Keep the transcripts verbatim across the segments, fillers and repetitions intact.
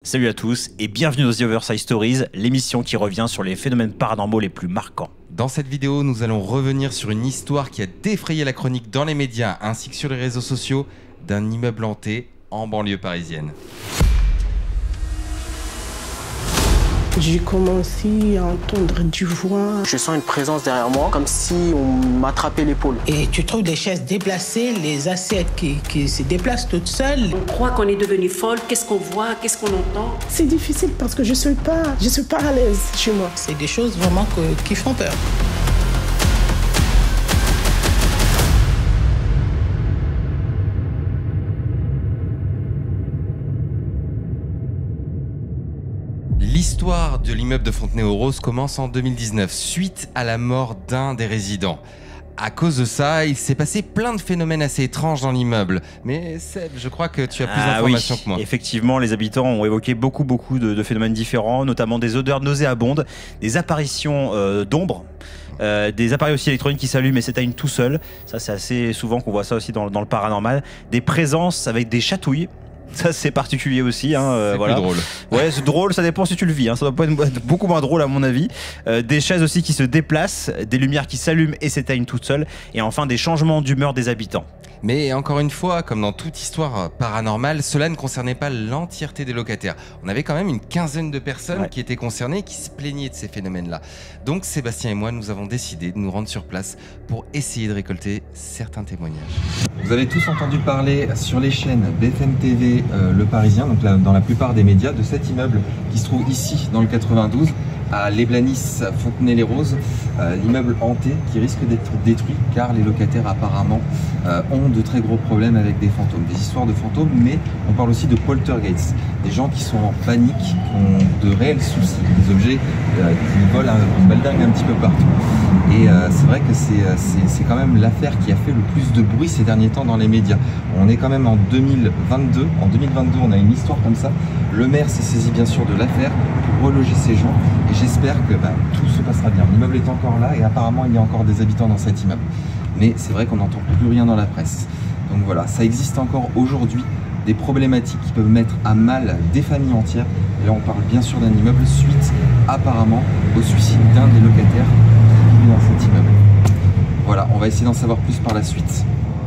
Salut à tous et bienvenue dans The Oversize Stories, l'émission qui revient sur les phénomènes paranormaux les plus marquants. Dans cette vidéo, nous allons revenir sur une histoire qui a défrayé la chronique dans les médias ainsi que sur les réseaux sociaux d'un immeuble hanté en banlieue parisienne. J'ai commencé à entendre du voix. Je sens une présence derrière moi, comme si on m'attrapait l'épaule. Et tu trouves des chaises déplacées, les assiettes qui, qui se déplacent toutes seules. On croit qu'on est devenu folle. Qu'est-ce qu'on voit? Qu'est-ce qu'on entend? C'est difficile parce que je suis pas, je suis pas à l'aise chez moi. C'est des choses vraiment que, qui font peur. L'histoire de l'immeuble de Fontenay-aux-Roses commence en deux mille dix-neuf, suite à la mort d'un des résidents. À cause de ça, il s'est passé plein de phénomènes assez étranges dans l'immeuble. Mais Seb, je crois que tu as plus ah d'informations oui, que moi. Effectivement, les habitants ont évoqué beaucoup, beaucoup de, de phénomènes différents, notamment des odeurs nauséabondes, des apparitions euh, d'ombres. Euh, des appareils aussi électroniques qui s'allument et s'éteignent tout seuls. Ça, c'est assez souvent qu'on voit ça aussi dans, dans le paranormal. Des présences avec des chatouilles. Ça c'est particulier aussi, hein, euh, c'est voilà. plus drôle. Ouais, c'est drôle, ça dépend si tu le vis, hein. Ça doit pas être beaucoup moins drôle à mon avis. Euh, des chaises aussi qui se déplacent, des lumières qui s'allument et s'éteignent toutes seules, et enfin des changements d'humeur des habitants. Mais encore une fois, comme dans toute histoire paranormale, cela ne concernait pas l'entièreté des locataires. On avait quand même une quinzaine de personnes ouais. qui étaient concernées, qui se plaignaient de ces phénomènes-là. Donc Sébastien et moi, nous avons décidé de nous rendre sur place pour essayer de récolter certains témoignages. Vous avez tous entendu parler sur les chaînes B F M T V, euh, Le Parisien, donc là, dans la plupart des médias, de cet immeuble qui se trouve ici dans le quatre-vingt-douze, à Leblanis, Fontenay-les-Roses, euh, l'immeuble hanté qui risque d'être détruit car les locataires apparemment euh, ont de très gros problèmes avec des fantômes, des histoires de fantômes, mais on parle aussi de poltergeists, des gens qui sont en panique, qui ont de réels soucis, des objets euh, qui volent, qui baldinguent un petit peu partout. Et euh, c'est vrai que c'est quand même l'affaire qui a fait le plus de bruit ces derniers temps dans les médias. On est quand même en deux mille vingt-deux, en deux mille vingt-deux on a une histoire comme ça. Le maire s'est saisi bien sûr de l'affaire pour reloger ces gens et j'espère que bah, tout se passera bien. L'immeuble est encore là et apparemment il y a encore des habitants dans cet immeuble. Mais c'est vrai qu'on n'entend plus rien dans la presse. Donc voilà, ça existe encore aujourd'hui, des problématiques qui peuvent mettre à mal des familles entières. Et là on parle bien sûr d'un immeuble suite apparemment au suicide d'un des locataires qui vit dans cet immeuble. Voilà, on va essayer d'en savoir plus par la suite.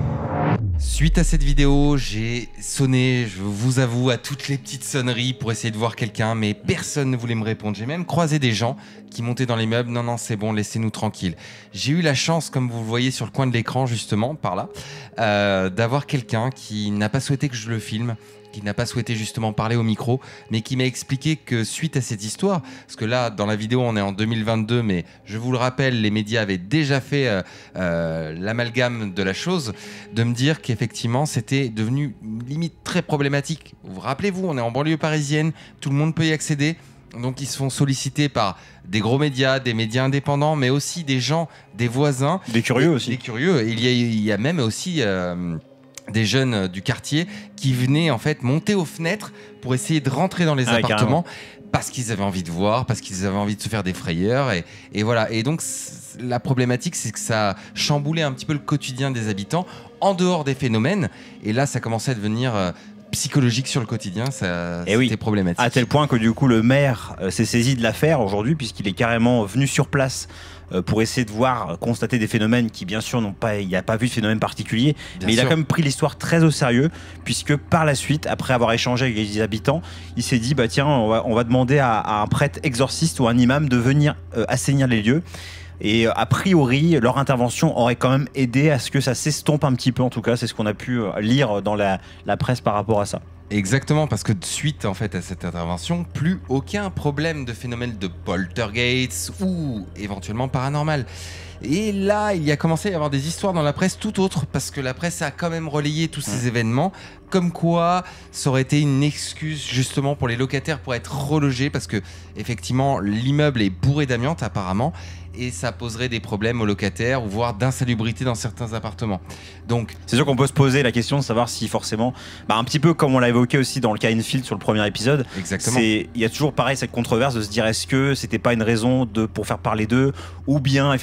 Suite à cette vidéo, j'ai sonné, je vous avoue, à toutes les petites sonneries pour essayer de voir quelqu'un, mais personne ne voulait me répondre. J'ai même croisé des gens qui montaient dans l'immeuble. Non, non, c'est bon, laissez-nous tranquilles. J'ai eu la chance, comme vous le voyez sur le coin de l'écran, justement, par là, euh, d'avoir quelqu'un qui n'a pas souhaité que je le filme, qui n'a pas souhaité justement parler au micro, mais qui m'a expliqué que suite à cette histoire, parce que là, dans la vidéo, on est en deux mille vingt-deux, mais je vous le rappelle, les médias avaient déjà fait euh, euh, l'amalgame de la chose, de me dire qu'effectivement, c'était devenu limite très problématique. Vous rappelez-vous, on est en banlieue parisienne, tout le monde peut y accéder, donc ils se font solliciter par des gros médias, des médias indépendants, mais aussi des gens, des voisins. Des curieux des, aussi. Des curieux. Il y a, il y a même aussi... Euh, des jeunes du quartier qui venaient en fait monter aux fenêtres pour essayer de rentrer dans les ah, appartements carrément. Parce qu'ils avaient envie de voir, parce qu'ils avaient envie de se faire des frayeurs et, et voilà. Et donc la problématique, c'est que ça chamboulait un petit peu le quotidien des habitants en dehors des phénomènes et là ça commençait à devenir euh, psychologique sur le quotidien, ça c'était oui. problématique. À tel point que du coup le maire euh, s'est saisi de l'affaire aujourd'hui puisqu'il est carrément venu sur place pour essayer de voir, constater des phénomènes qui bien sûr n'ont pas, il n'y a pas vu de phénomène particulier, bien mais sûr. Il a quand même pris l'histoire très au sérieux puisque par la suite, après avoir échangé avec les habitants, il s'est dit bah tiens on va, on va demander à, à un prêtre exorciste ou un imam de venir euh, assainir les lieux. Et a priori, leur intervention aurait quand même aidé à ce que ça s'estompe un petit peu, en tout cas, c'est ce qu'on a pu lire dans la, la presse par rapport à ça. Exactement, parce que suite en fait à cette intervention, plus aucun problème de phénomène de poltergeist ou éventuellement paranormal. Et là, il y a commencé à y avoir des histoires dans la presse tout autres, parce que la presse a quand même relayé tous ces événements, comme quoi ça aurait été une excuse justement pour les locataires pour être relogés, parce que effectivement l'immeuble est bourré d'amiante apparemment, et ça poserait des problèmes aux locataires, ou voire d'insalubrité dans certains appartements. Donc, c'est sûr qu'on peut se poser la question de savoir si forcément, bah un petit peu comme on l'a évoqué aussi dans le cas Enfield sur le premier épisode, exactement. Il y a toujours pareil cette controverse de se dire est-ce que c'était pas une raison de, pour faire parler d'eux, ou bien effectivement pour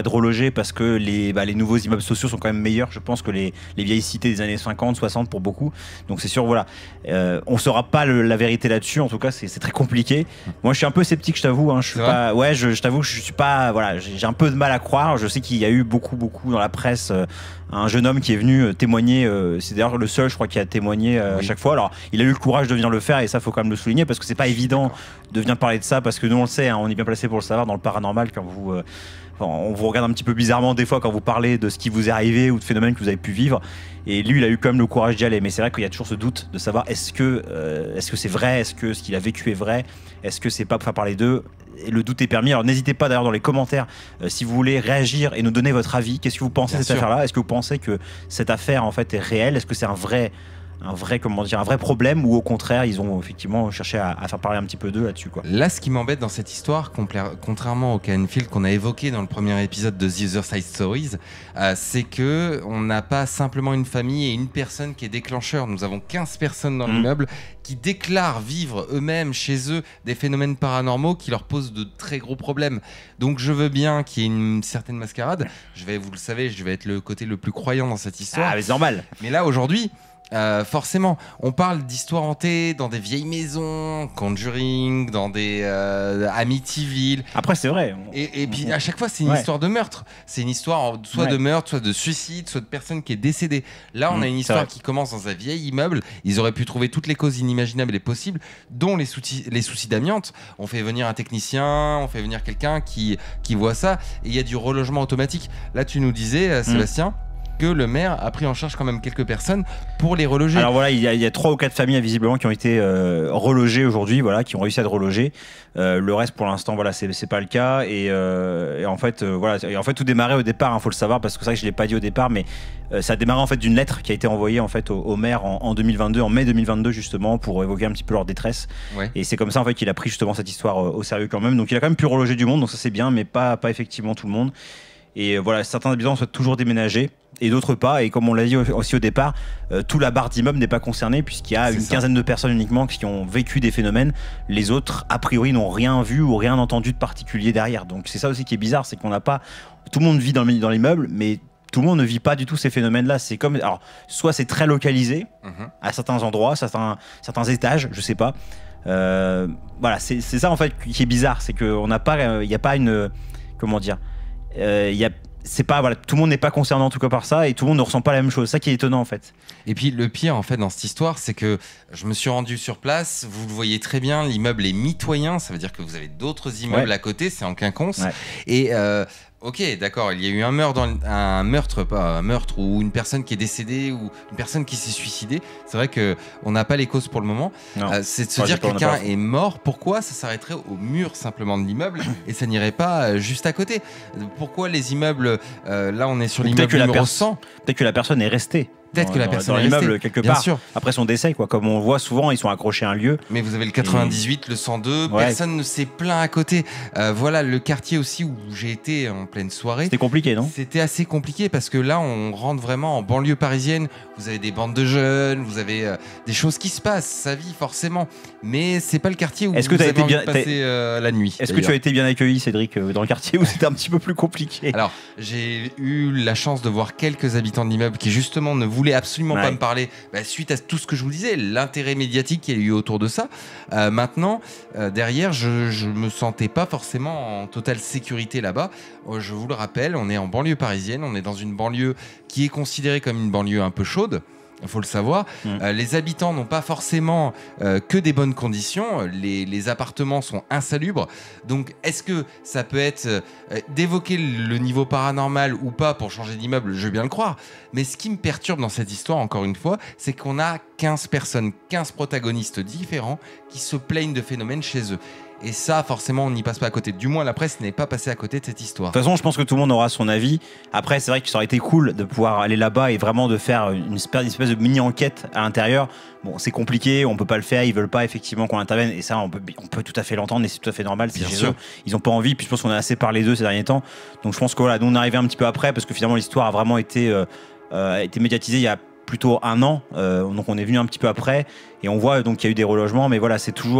être relogés parce que les, bah, les nouveaux immeubles sociaux sont quand même meilleurs, je pense, que les, les vieilles cités des années cinquante, soixante pour beaucoup. Donc c'est sûr, voilà. Euh, on ne saura pas le, la vérité là-dessus, en tout cas, c'est très compliqué. Moi, je suis un peu sceptique, je t'avoue. Hein, je suis pas, ouais, je, je t'avoue que je suis pas. Voilà, j'ai un peu de mal à croire. Je sais qu'il y a eu beaucoup, beaucoup dans la presse. Euh, un jeune homme qui est venu témoigner. Euh, c'est d'ailleurs le seul, je crois, qui a témoigné euh, oui. à chaque fois. Alors, il a eu le courage de venir le faire et ça, faut quand même le souligner parce que c'est pas évident de venir parler de ça parce que nous, on le sait, hein, on est bien placé pour le savoir dans le paranormal quand vous. Euh, on vous regarde un petit peu bizarrement des fois quand vous parlez de ce qui vous est arrivé ou de phénomènes que vous avez pu vivre. Et lui, il a eu quand même le courage d'y aller. Mais c'est vrai qu'il y a toujours ce doute de savoir est-ce que euh, est-ce que c'est vrai, est-ce que ce qu'il a vécu est vrai, est-ce que c'est pas pour faire parler d'eux. Et le doute est permis. Alors n'hésitez pas d'ailleurs dans les commentaires euh, si vous voulez réagir et nous donner votre avis. Qu'est-ce que vous pensez de cette affaire-là? Est-ce que vous pensez que cette affaire en fait est réelle? Est-ce que c'est un vrai un vrai, comment dire, un vrai problème ou au contraire ils ont effectivement cherché à, à faire parler un petit peu d'eux là-dessus, quoi. Là, ce qui m'embête dans cette histoire, contrairement au Canfield qu'on a évoqué dans le premier épisode de The Other Side Stories, euh, c'est que on n'a pas simplement une famille et une personne qui est déclencheur. Nous avons quinze personnes dans mmh. l'immeuble qui déclarent vivre eux-mêmes chez eux des phénomènes paranormaux qui leur posent de très gros problèmes. Donc je veux bien qu'il y ait une certaine mascarade. Je vais, vous le savez, je vais être le côté le plus croyant dans cette histoire. Ah, mais c'est normal. Mais là, aujourd'hui, Euh, forcément, on parle d'histoires hantées dans des vieilles maisons, Conjuring, dans des euh, Amityville. Après, c'est vrai. On... Et, et puis à chaque fois, c'est une ouais. histoire de meurtre. C'est une histoire soit ouais. de meurtre, soit de suicide, soit de personne qui est décédée. Là, on mmh, a une histoire qui commence dans un vieil immeuble. Ils auraient pu trouver toutes les causes inimaginables et possibles, dont les soucis, les soucis d'amiante. On fait venir un technicien, on fait venir quelqu'un qui, qui voit ça. Et il y a du relogement automatique. Là, tu nous disais, euh, Sébastien, mmh. que le maire a pris en charge quand même quelques personnes pour les reloger. Alors voilà, il y a, il y a trois ou quatre familles visiblement qui ont été euh, relogées aujourd'hui, voilà, qui ont réussi à être relogées. Euh, le reste, pour l'instant, voilà, c'est c'est pas le cas. Et, euh, et en fait, euh, voilà, et en fait, tout démarrait au départ. Il hein, faut le savoir parce que c'est vrai que je l'ai pas dit au départ, mais euh, ça a démarré en fait d'une lettre qui a été envoyée en fait au, au maire en, en deux mille vingt-deux, en mai deux mille vingt-deux justement, pour évoquer un petit peu leur détresse. Ouais. Et c'est comme ça en fait qu'il a pris justement cette histoire euh, au sérieux quand même. Donc il a quand même pu reloger du monde, donc ça c'est bien, mais pas pas effectivement tout le monde. Et voilà, certains habitants souhaitent toujours déménager et d'autres pas. Et comme on l'a dit aussi au départ, euh, tout la barre d'immeubles n'est pas concernée puisqu'il y a une ça. quinzaine de personnes uniquement qui ont vécu des phénomènes. Les autres, a priori, n'ont rien vu ou rien entendu de particulier derrière. Donc c'est ça aussi qui est bizarre, c'est qu'on n'a pas... Tout le monde vit dans l'immeuble, mais tout le monde ne vit pas du tout ces phénomènes-là. C'est comme... Alors, soit c'est très localisé mm-hmm. à certains endroits, certains, certains étages, je sais pas. Euh, voilà, c'est ça en fait qui est bizarre, c'est qu'on n'a pas... Il n'y a pas une... Comment dire Euh, y a, c'est pas, voilà, tout le monde n'est pas concerné en tout cas par ça et tout le monde ne ressent pas la même chose. C'est ça qui est étonnant en fait. Et puis le pire en fait dans cette histoire, c'est que je me suis rendu sur place, vous le voyez très bien, l'immeuble est mitoyen, ça veut dire que vous avez d'autres immeubles ouais. à côté, c'est en quinconce. Ouais. Et euh, ok, d'accord, il y a eu un meurtre, dans, un meurtre, pas un meurtre, ou une personne qui est décédée, ou une personne qui s'est suicidée. C'est vrai qu'on n'a pas les causes pour le moment. Euh, c'est de se ouais, dire que quelqu'un est mort. Pourquoi ça s'arrêterait au mur simplement de l'immeuble et ça n'irait pas juste à côté? Pourquoi les immeubles, euh, là on est sur l'immeuble numéro cent. Peut-être que la personne est restée. Peut-être que la personne dans est l'immeuble restée, quelque bien part. Sûr. Après son décès, quoi. Comme on voit souvent, ils sont accrochés à un lieu. Mais vous avez le quatre-vingt-dix-huit, et... le cent deux. Ouais. Personne ne s'est plaint à côté. Euh, voilà le quartier aussi où j'ai été en pleine soirée. C'était compliqué, non? C'était assez compliqué parce que là, on rentre vraiment en banlieue parisienne. Vous avez des bandes de jeunes, vous avez euh, des choses qui se passent, sa vie forcément. Mais c'est pas le quartier où Est-ce vous que avez été envie bien... de passer euh, la nuit. Est-ce que tu as été bien accueilli, Cédric, dans le quartier où c'était un petit peu plus compliqué? Alors, j'ai eu la chance de voir quelques habitants de l'immeuble qui justement ne voulaient absolument ouais. pas me parler. Bah, suite à tout ce que je vous disais, l'intérêt médiatique qu'il y a eu autour de ça. Euh, maintenant, euh, derrière, je ne me sentais pas forcément en totale sécurité là-bas. Euh, je vous le rappelle, on est en banlieue parisienne, on est dans une banlieue qui est considérée comme une banlieue un peu chaude. Il faut le savoir. Mmh. Euh, les habitants n'ont pas forcément euh, que des bonnes conditions. Les, les appartements sont insalubres. Donc, est-ce que ça peut être euh, d'évoquer le niveau paranormal ou pas pour changer d'immeuble? Je veux bien le croire. Mais ce qui me perturbe dans cette histoire, encore une fois, c'est qu'on a quinze personnes, quinze protagonistes différents qui se plaignent de phénomènes chez eux. Et ça, forcément, on n'y passe pas à côté. Du moins, la presse n'est pas passée à côté de cette histoire. De toute façon, je pense que tout le monde aura son avis. Après, c'est vrai que ça aurait été cool de pouvoir aller là-bas et vraiment de faire une espèce, une espèce de mini-enquête à l'intérieur. Bon, c'est compliqué, on peut pas le faire, ils veulent pas effectivement qu'on intervienne. Et ça, on peut, on peut tout à fait l'entendre et c'est tout à fait normal. C'est chez eux. Ils ont pas envie. Puis je pense qu'on a assez parlé d'eux ces derniers temps. Donc je pense que voilà, nous on est arrivé un petit peu après parce que finalement l'histoire a vraiment été, euh, euh, été médiatisée il y a plutôt un an, euh, donc on est venu un petit peu après et on voit donc qu'il y a eu des relogements, mais voilà, c'est toujours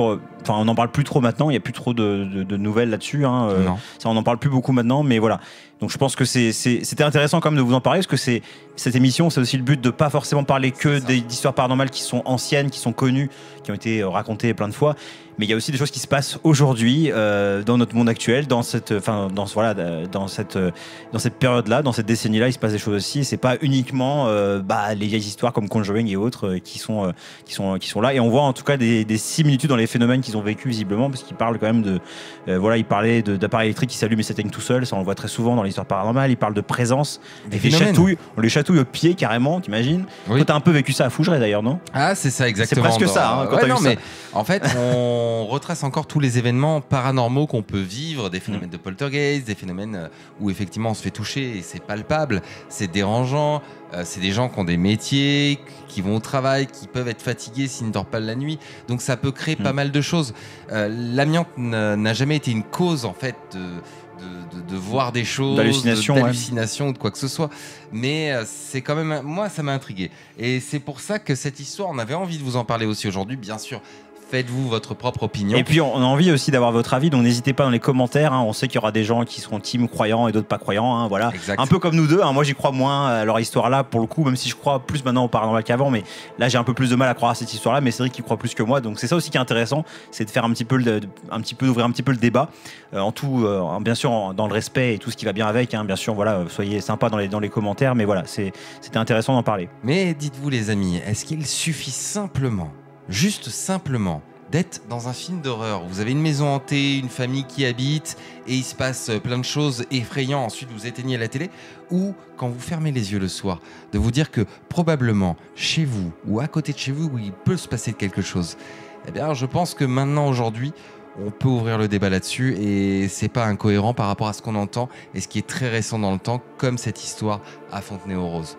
enfin on n'en parle plus trop maintenant, il n'y a plus trop de, de, de nouvelles là-dessus, hein, euh, ça on n'en parle plus beaucoup maintenant, mais voilà. Donc je pense que c'était intéressant quand même de vous en parler, parce que c'est cette émission, c'est aussi le but de pas forcément parler que d'histoires paranormales qui sont anciennes, qui sont connues, qui ont été racontées plein de fois, mais il y a aussi des choses qui se passent aujourd'hui euh, dans notre monde actuel, dans cette, enfin dans voilà, dans cette, dans cette période-là, dans cette décennie-là, il se passe des choses aussi. Et c'est pas uniquement euh, bah, les vieilles histoires comme Conjuring et autres euh, qui sont, euh, qui sont, qui sont là. Et on voit en tout cas des, des similitudes dans les phénomènes qu'ils ont vécu visiblement, parce qu'ils parlent quand même de, euh, voilà, ils parlaient d'appareils électriques qui s'allument et s'éteignent tout seuls. Ça on le voit très souvent dans l'histoire paranormale. Ils parlent de présence, des et des chatouilles. On les chatouille au pied carrément, t'imagines? Oui. Toi t'as un peu vécu ça à Fougeray d'ailleurs, non? Ah c'est ça exactement. C'est presque dans... ça. Hein, quand ouais, as non, vu mais ça. En fait on retrace encore tous les événements paranormaux qu'on peut vivre, des phénomènes de poltergeist, des phénomènes où effectivement on se fait toucher et c'est palpable, c'est dérangeant, euh, c'est des gens qui ont des métiers, qui vont au travail, qui peuvent être fatigués s'ils ne dorment pas la nuit, donc ça peut créer mmh. pas mal de choses. Euh, L'amiante n'a jamais été une cause en fait de... De, de, de voir des choses, d'hallucination ouais. ou de quoi que ce soit. Mais euh, c'est quand même... Moi, ça m'a intrigué. Et c'est pour ça que cette histoire, on avait envie de vous en parler aussi aujourd'hui, bien sûr. Faites-vous votre propre opinion. Et puis on a envie aussi d'avoir votre avis, donc n'hésitez pas dans les commentaires. Hein. On sait qu'il y aura des gens qui seront team croyants et d'autres pas croyants. Hein, voilà. Exact. Un peu comme nous deux. Hein. Moi j'y crois moins à leur histoire-là pour le coup, même si je crois plus maintenant au paranormal qu'avant. Mais là j'ai un peu plus de mal à croire à cette histoire-là. Mais Cédric qui croit plus que moi. Donc c'est ça aussi qui est intéressant, c'est de faire un petit peu, le, un petit peu d'ouvrir un petit peu le débat. Euh, en tout, euh, bien sûr en, dans le respect et tout ce qui va bien avec. Hein. Bien sûr, voilà, soyez sympas dans les, dans les commentaires. Mais voilà, c'était intéressant d'en parler. Mais dites-vous les amis, est-ce qu'il suffit simplement, juste simplement, d'être dans un film d'horreur? Vous avez une maison hantée, une famille qui habite et il se passe plein de choses effrayantes, ensuite vous éteignez la télé, ou quand vous fermez les yeux le soir, de vous dire que probablement chez vous ou à côté de chez vous, il peut se passer quelque chose. Eh bien je pense que maintenant aujourd'hui on peut ouvrir le débat là-dessus et c'est pas incohérent par rapport à ce qu'on entend et ce qui est très récent dans le temps, comme cette histoire à Fontenay-aux-Roses.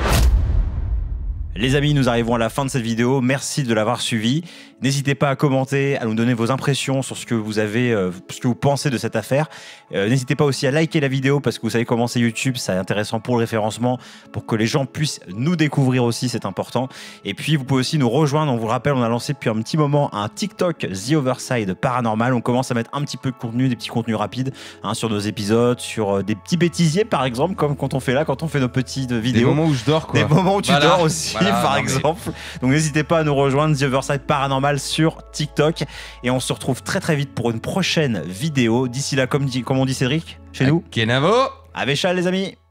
Les amis, nous arrivons à la fin de cette vidéo. Merci de l'avoir suivi. N'hésitez pas à commenter, à nous donner vos impressions sur ce que vous avez, euh, ce que vous pensez de cette affaire. Euh, N'hésitez pas aussi à liker la vidéo parce que vous savez comment c'est YouTube, c'est intéressant pour le référencement, pour que les gens puissent nous découvrir aussi, c'est important. Et puis vous pouvez aussi nous rejoindre. On vous le rappelle, on a lancé depuis un petit moment un TikTok The Overside Paranormal. On commence à mettre un petit peu de contenu, des petits contenus rapides hein, sur nos épisodes, sur euh, des petits bêtisiers par exemple, comme quand on fait là, quand on fait nos petites vidéos. Des moments où je dors quoi. Des moments où tu voilà. dors aussi. Voilà, par non, exemple. mais... Donc n'hésitez pas à nous rejoindre, The Overside Paranormal sur TikTok. Et on se retrouve très très vite pour une prochaine vidéo. D'ici là, comme, dit, comme on dit Cédric, chez nous. Kenavo. Avec Chal les amis.